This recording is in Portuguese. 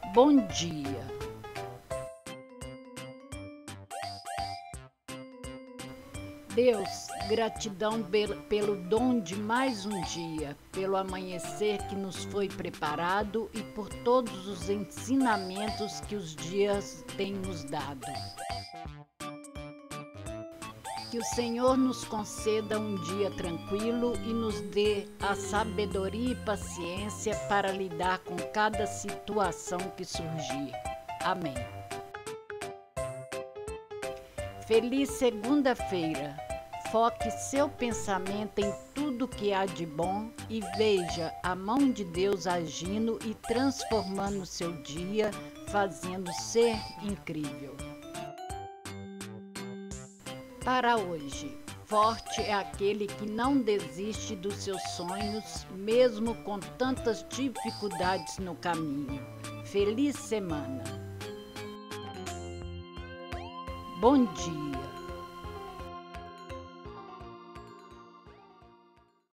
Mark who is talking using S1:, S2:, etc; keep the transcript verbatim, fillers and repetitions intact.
S1: Bom dia. Deus, gratidão pel- pelo dom de mais um dia, pelo amanhecer que nos foi preparado e por todos os ensinamentos que os dias têm nos dado. Que o Senhor nos conceda um dia tranquilo e nos dê a sabedoria e paciência para lidar com cada situação que surgir. Amém. Feliz segunda-feira. Foque seu pensamento em tudo que há de bom e veja a mão de Deus agindo e transformando seu dia, fazendo ser incrível. Para hoje, forte é aquele que não desiste dos seus sonhos, mesmo com tantas dificuldades no caminho. Feliz semana! Bom dia!